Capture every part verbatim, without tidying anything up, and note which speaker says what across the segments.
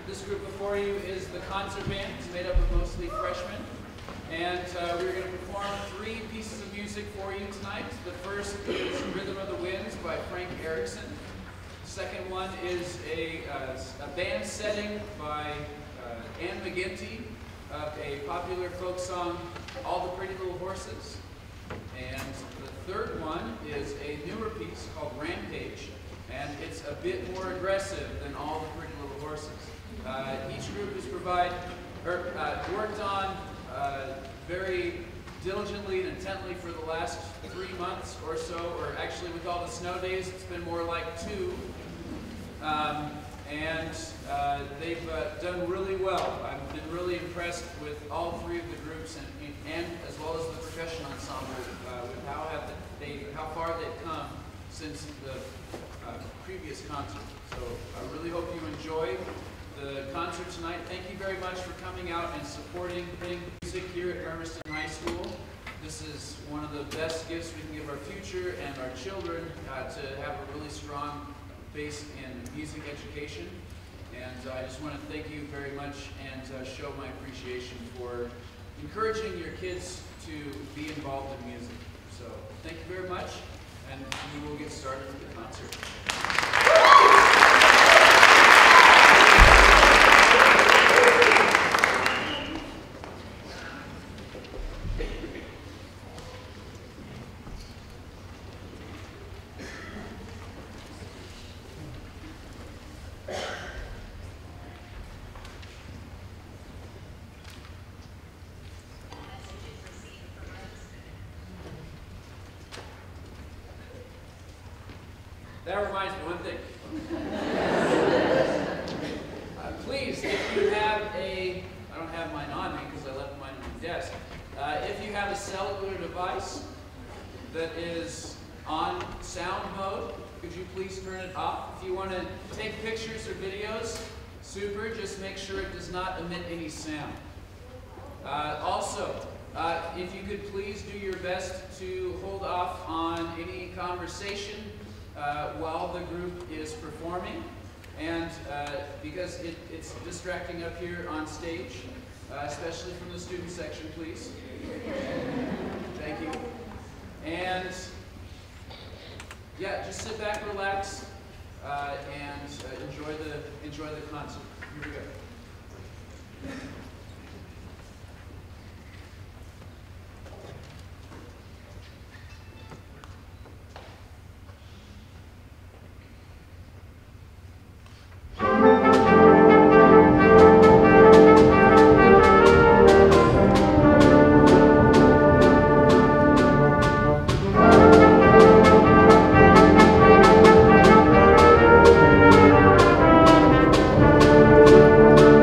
Speaker 1: This group before you is the concert band. It's made up of mostly freshmen. And uh, we're going to perform three pieces of music for you tonight. The first is Rhythm of the Winds by Frank Erickson. The second one is a, uh, a band setting by uh, Ann McGinty of a popular folk song, All the Pretty Little Horses. And the third one is a newer piece called Rampage. And it's a bit more aggressive than All the Pretty Little Horses. Uh, each group has provide, or, uh, worked on uh, very diligently and intently for the last three months or so, or actually with all the snow days, it's been more like two. Um, and uh, they've uh, done really well. I've been really impressed with all three of the groups, and, and as well as the percussion ensemble, uh, with how have they, how far they've come since the uh, previous concert. So I really hope you enjoy the concert tonight. Thank you very much for coming out and supporting music here at Hermiston High School. This is one of the best gifts we can give our future and our children, uh, to have a really strong base in music education. And uh, I just want to thank you very much and uh, show my appreciation for encouraging your kids to be involved in music. So thank you very much, and we will get started with the concert. That reminds me of one thing. uh, please, if you have a, I don't have mine on me because I left mine on my desk. Uh, if you have a cellular device that is on sound mode, could you please turn it off? If you want to take pictures or videos, super, just make sure it does not emit any sound. Uh, also, uh, if you could please do your best to hold off on any conversation Uh, while the group is performing, and uh, because it, it's distracting up here on stage, uh, especially from the student section, please. Thank you. And yeah, just sit back, relax, uh, and uh, enjoy the enjoy the concert. Here we go.
Speaker 2: Thank you.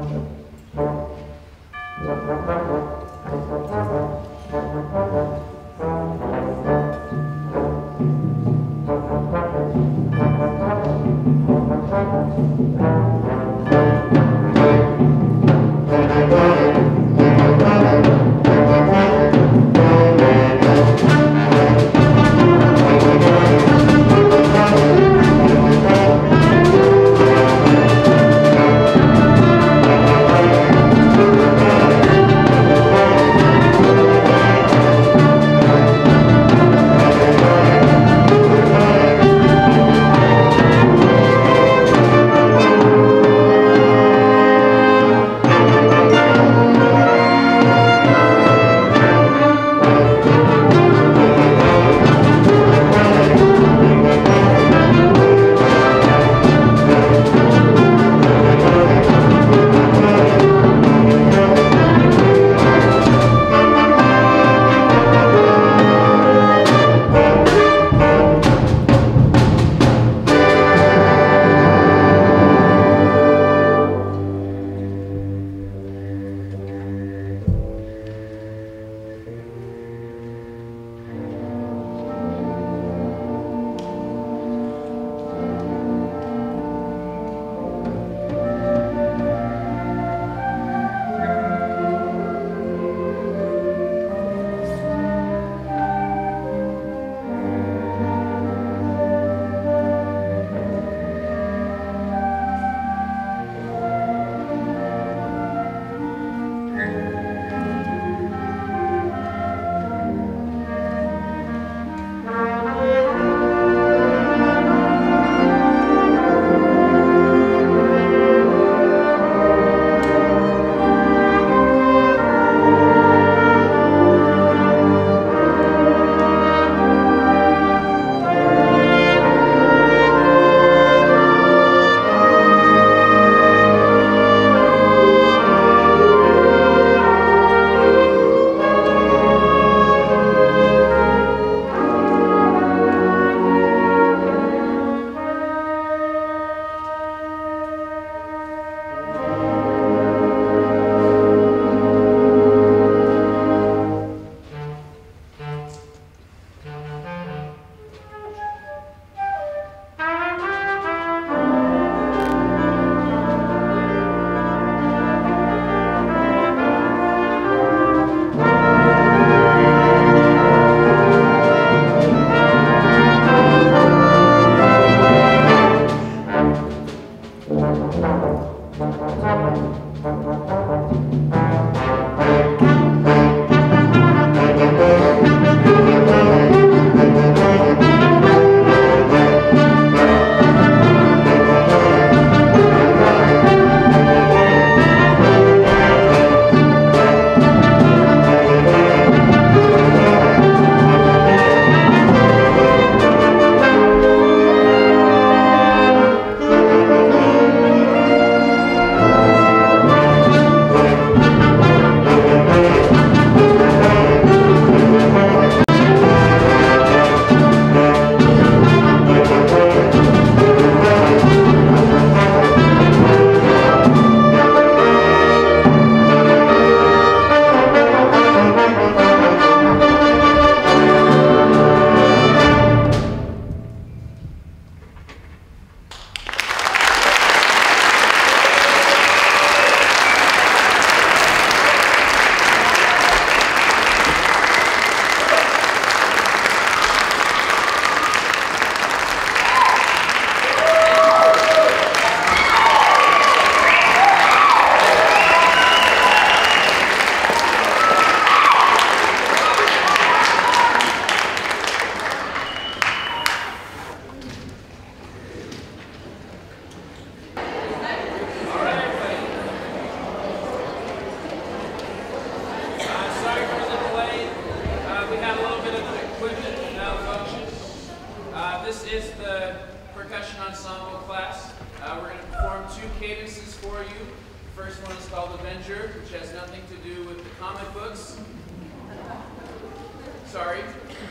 Speaker 1: Sorry.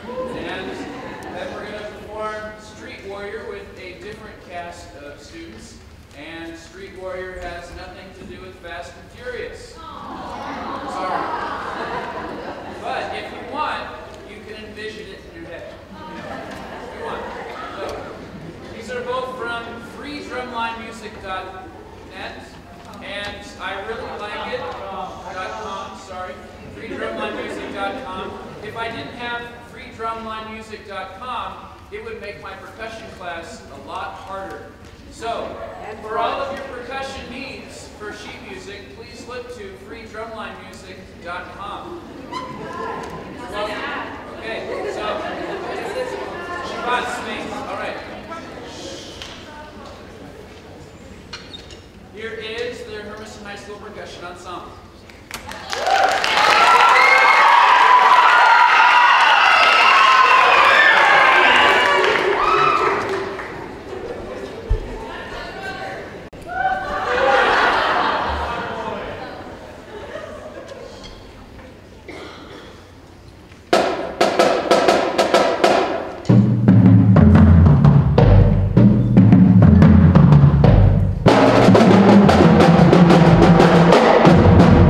Speaker 1: And then we're going to perform Street Warrior with a different cast of students. And Street Warrior has nothing to do with Fast and Furious. Sorry. But if you want, you can envision it in your head. If you want. So, these are both from free drumline music dot net, and I really like it. .com, sorry. free drumline music dot com. If I didn't have free drumline music dot com, it would make my percussion class a lot harder. So, for all of your percussion needs for sheet music, please look to free drumline music dot com. Okay, so, Shabbat space. All right. Here is the Hermiston High School Percussion Ensemble.
Speaker 2: Thank you.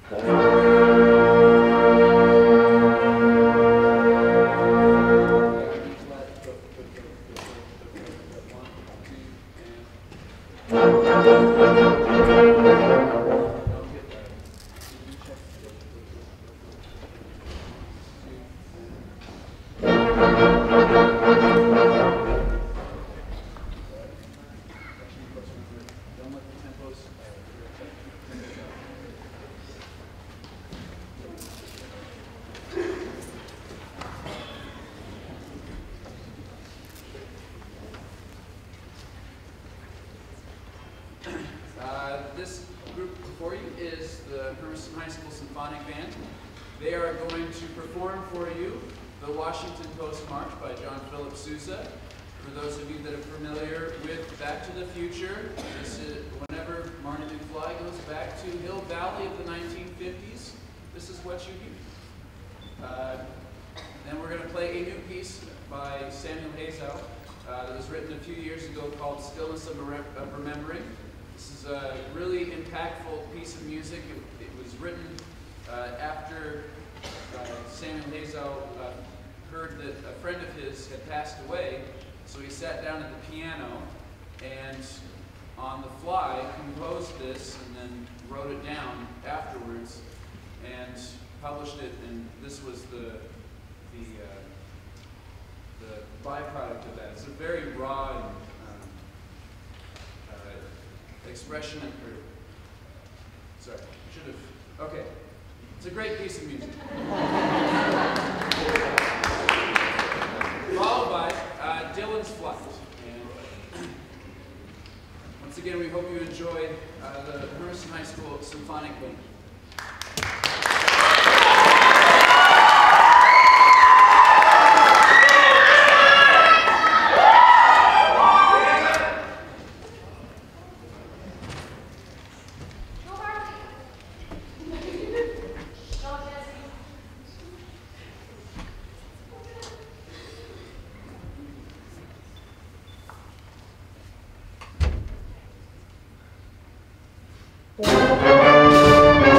Speaker 1: Uh, this group before you is the Hermiston High School Symphonic Band. They are going to perform for you the Washington Post March by John Philip Sousa. For those of you that are familiar with Back to the Future, this is whenever Marty McFly goes back to Hill Valley of the nineteen fifties, this is what you hear. Uh, then we're going to play a new piece by Samuel Hazow uh, that was written a few years ago called Stillness of, of Remembering. This is a really impactful piece of music. It, it was written uh, after uh, Samuel Hazow uh, heard that a friend of his had passed away, so he sat down at the piano and on the fly composed this and then wrote it down afterwards and published it, and this was the the, uh, the byproduct of that. It's a very raw and expression of, or, sorry, should have, okay. It's a great piece of music. Followed by uh, Dylan's Flight. And once again, we hope you enjoy uh, the Hermiston High School Symphonic Band.
Speaker 2: Thank you.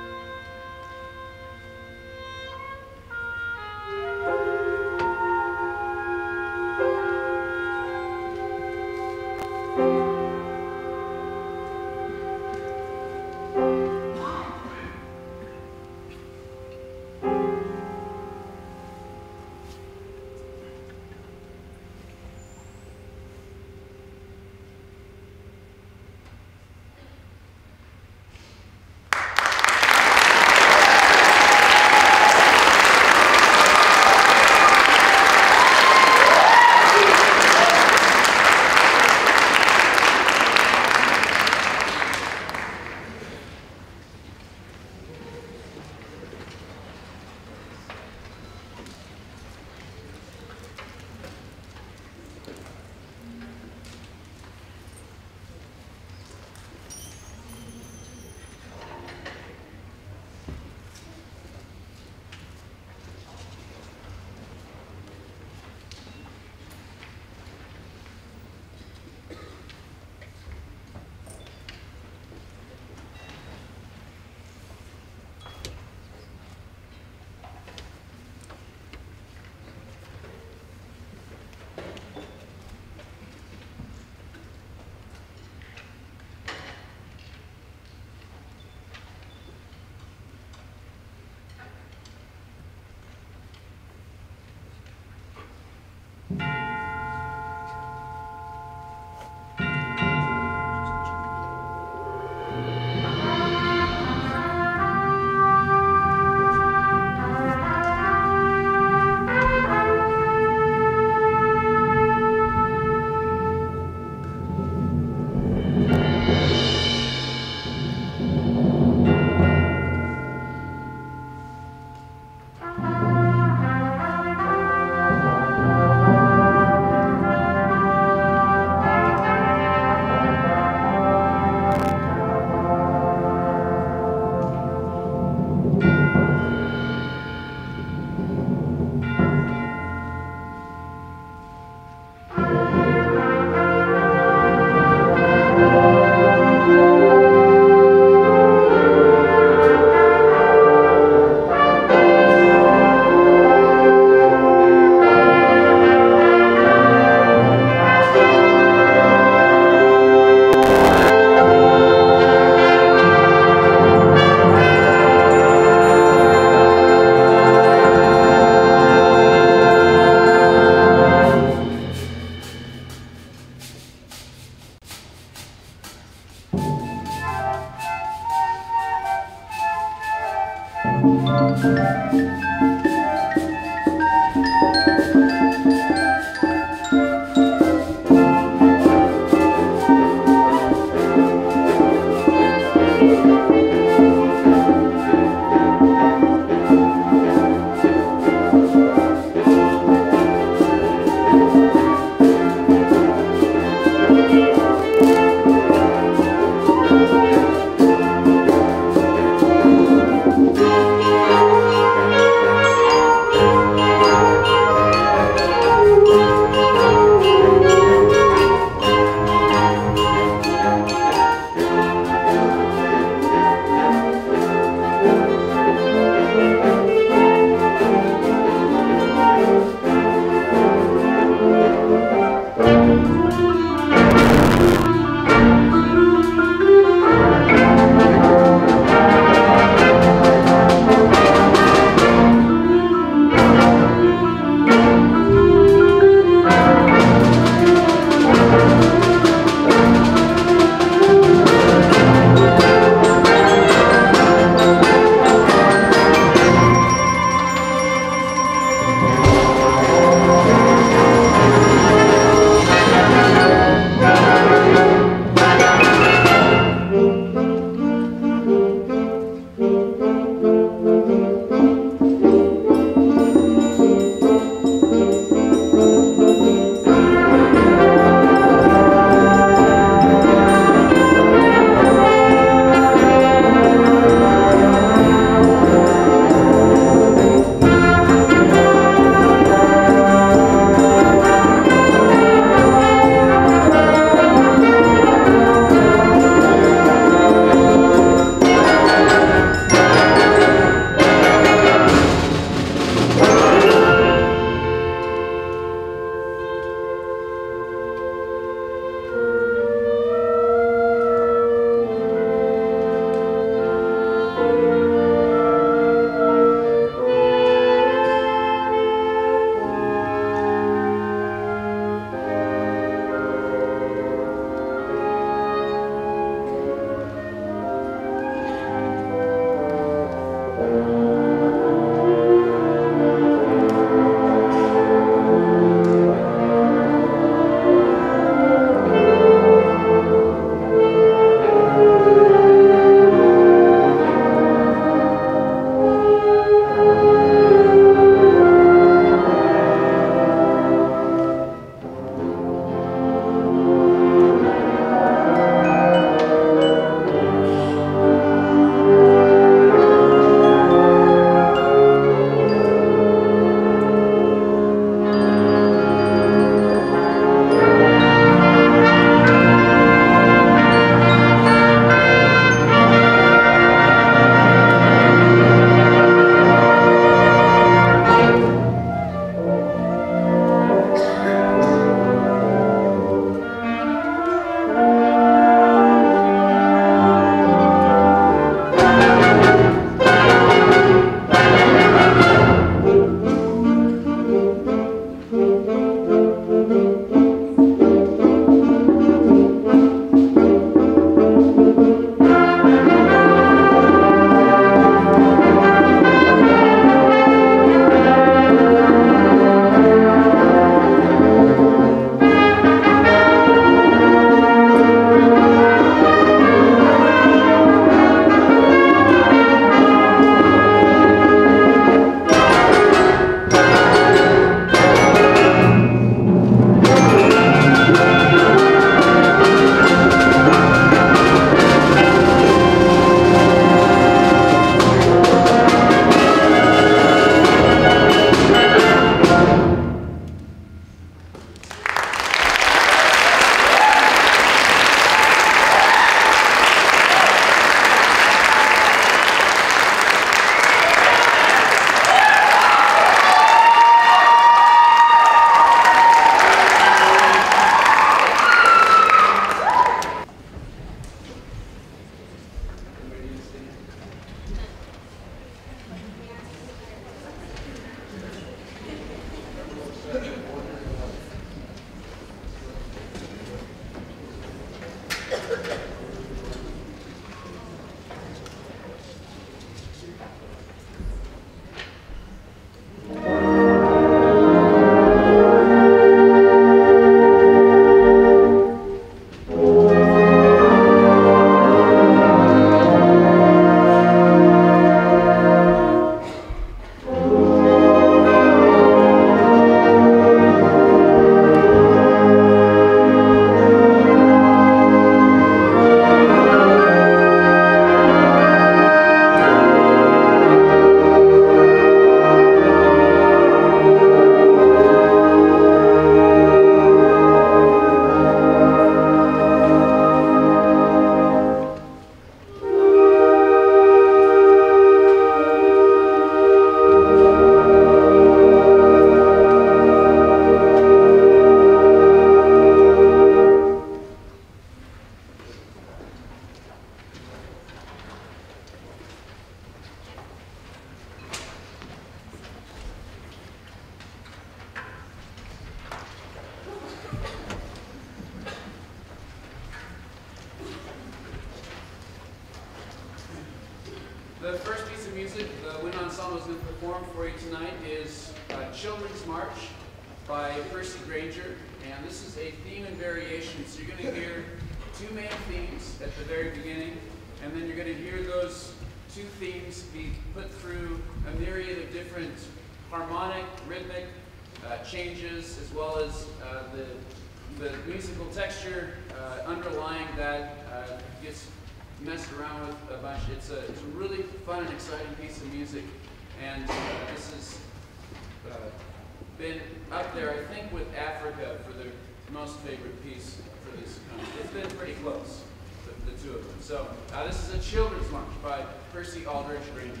Speaker 1: The first piece of music the wind ensemble is going to perform for you tonight is uh, Children's March by Percy Granger, and this is a theme and variation. So you're going to hear two main themes at the very beginning, and then you're going to hear those two themes be put through a myriad of different harmonic, rhythmic uh, changes, as well as uh, the the musical texture uh, underlying that uh, gets messed around with a bunch. It's a, it's a really fun and exciting piece of music, and uh, this has uh, been up there, I think, with Africa for the most favorite piece for this country. It's been pretty close, the, the two of them. So uh, this is a Children's March by Percy Aldrich Granger.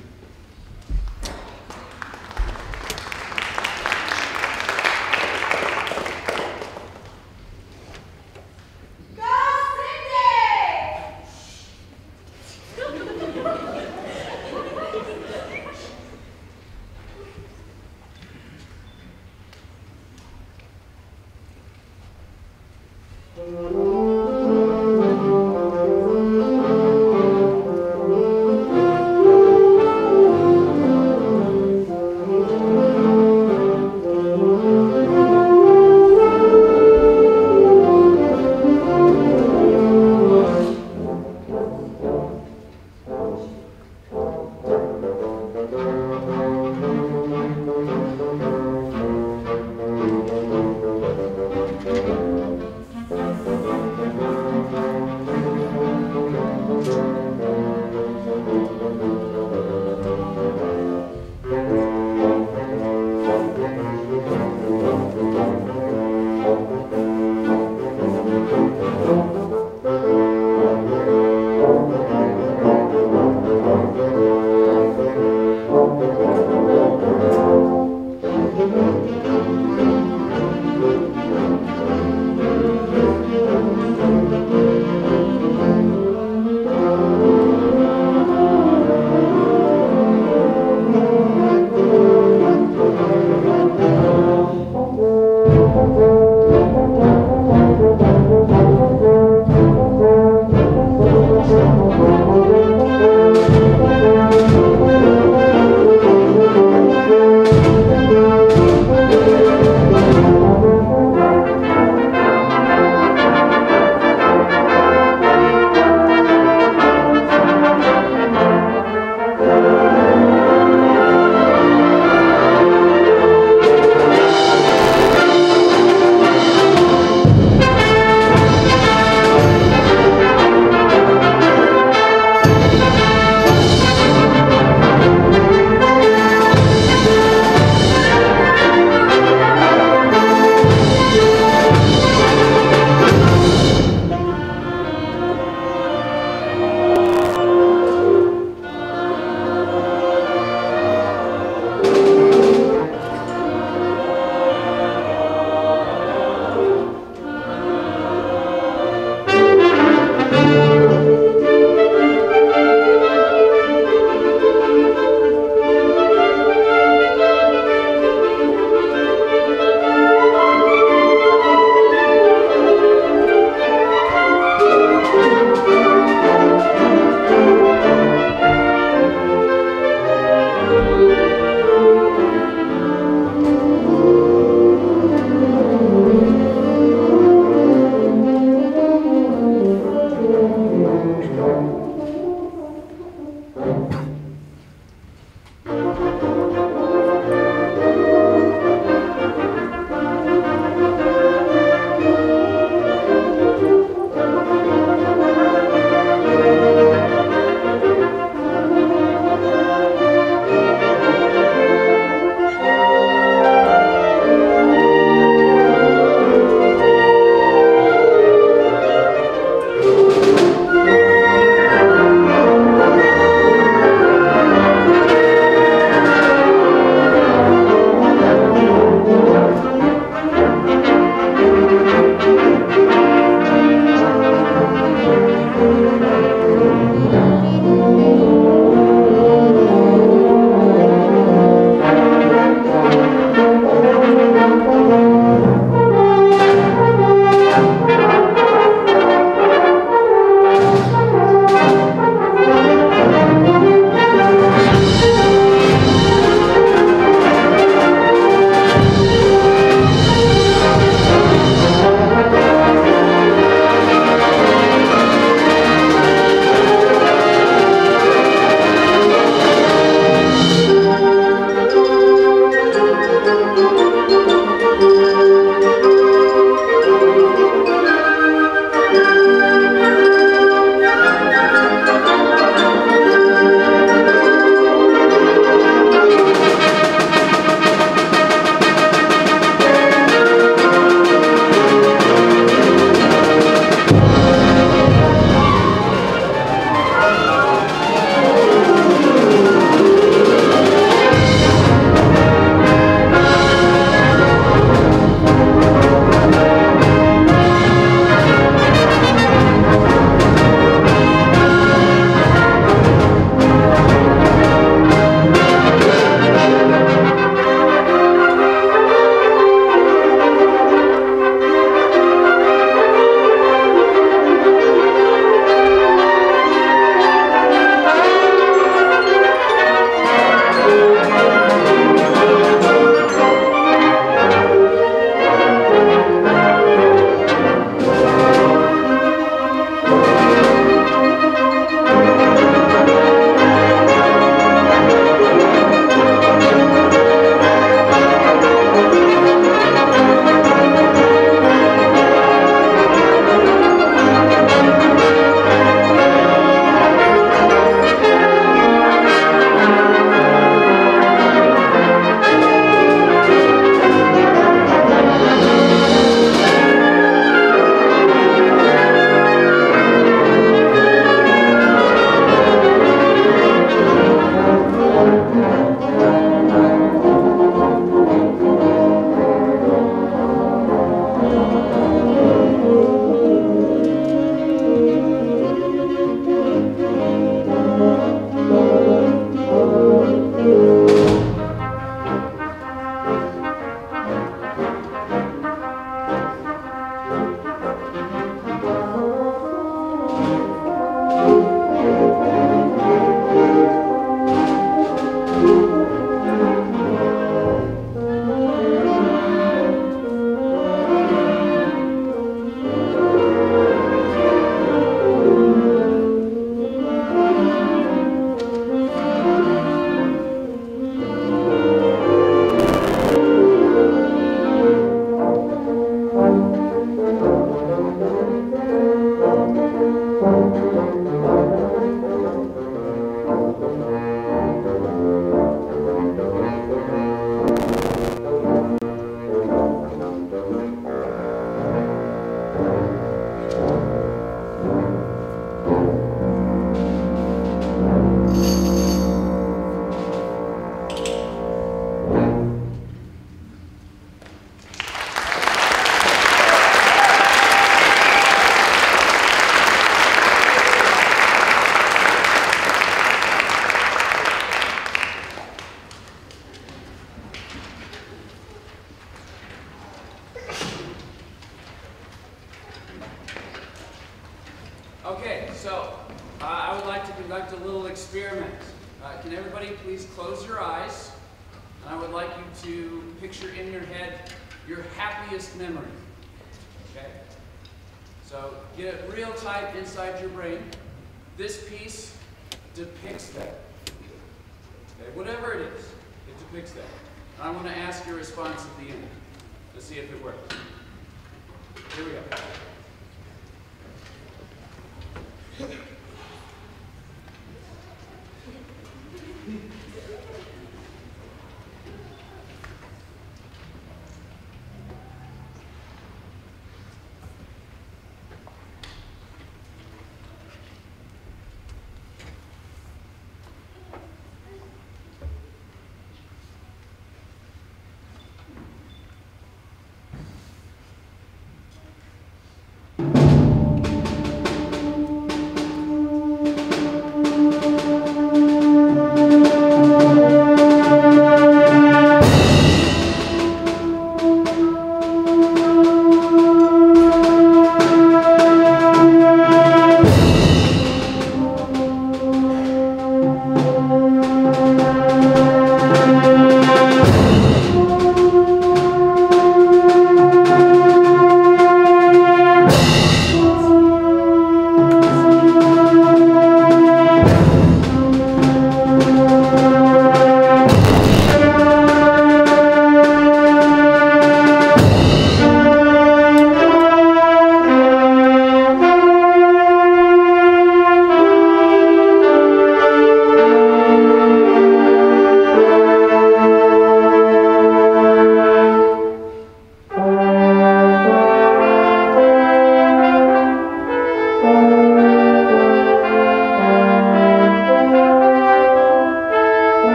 Speaker 1: So, uh, I would like to conduct a little experiment. Uh, can everybody please close your eyes? And I would like you to picture in your head your happiest memory. Okay? So, get it real tight inside your brain. This piece depicts that. Okay? Whatever it is, it depicts that. And I want to ask your response at the end to see if it works. Here we go.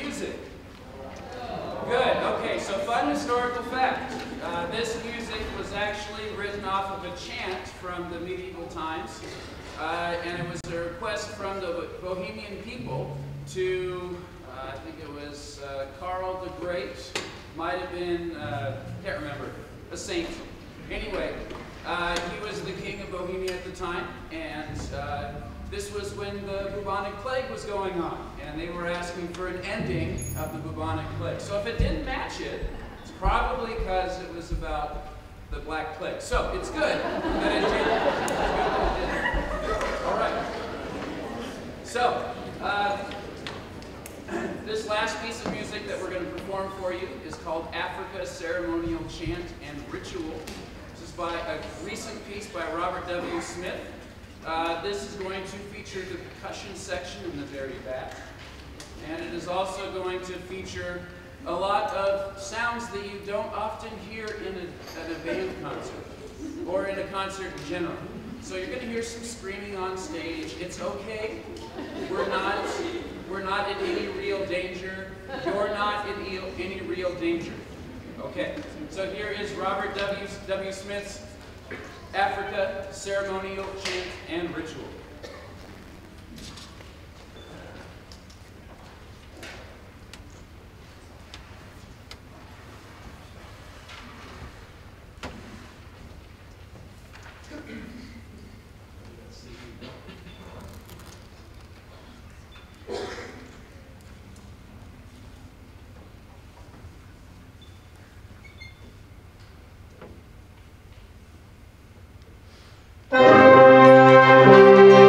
Speaker 1: music? Good. Okay, so fun historical fact. Uh, this music was actually written off of a chant from the medieval times, uh, and it was a request from the Bohemian people to, uh, I think it was uh, Karl the Great, might have been, uh, can't remember, a saint. Anyway, uh, he was the king of Bohemia at the time, and uh, this was when the bubonic plague was going on, and they were asking for an ending of the bubonic plague. So if it didn't match it, it's probably because it was about the Black Plague. So it's good that it did. It's good that it did. All right. So uh, this last piece of music that we're going to perform for you is called Africa Ceremonial Chant and Ritual. This is by a recent piece by Robert W. Smith. Uh, this is going to feature the percussion section in the very back, and it is also going to feature a lot of sounds that you don't often hear in a, at a band concert or in a concert in general. So you're going to hear some screaming on stage. It's okay. We're not, we're not in any real danger. You're not in e any real danger. Okay. So here is Robert W. W. Smith's Africa Ceremonial Chant and Ritual.
Speaker 2: Thank you.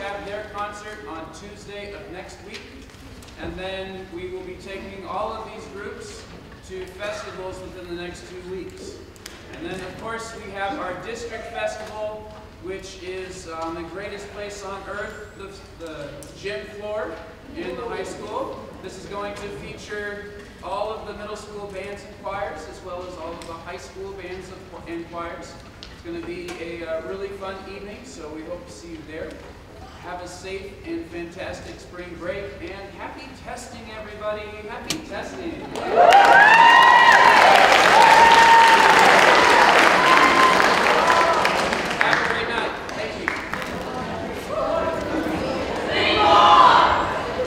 Speaker 1: have their concert on Tuesday of next week. And then we will be taking all of these groups to festivals within the next two weeks. And then, of course, we have our district festival, which is um, the greatest place on earth, the, the gym floor in the high school. This is going to feature all of the middle school bands and choirs, as well as all of the high school bands and choirs. It's going to be a uh, really fun evening, so we hope to see you there. Have a safe and fantastic spring break, and happy testing, everybody! Happy testing!